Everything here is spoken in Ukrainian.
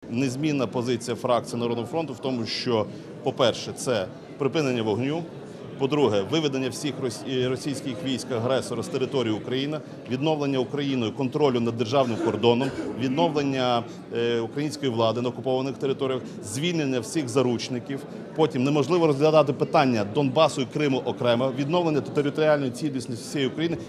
незмінна позиція фракції Народного фронту в тому, що, по-перше, це припинення вогню, по-друге, виведення всіх російських військ-агресора з території України, відновлення Україною контролю над державним кордоном, відновлення української влади на окупованих територіях, звільнення всіх заручників, потім неможливо розглядати питання Донбасу і Криму окремо, відновлення територіальної цілісності всієї України.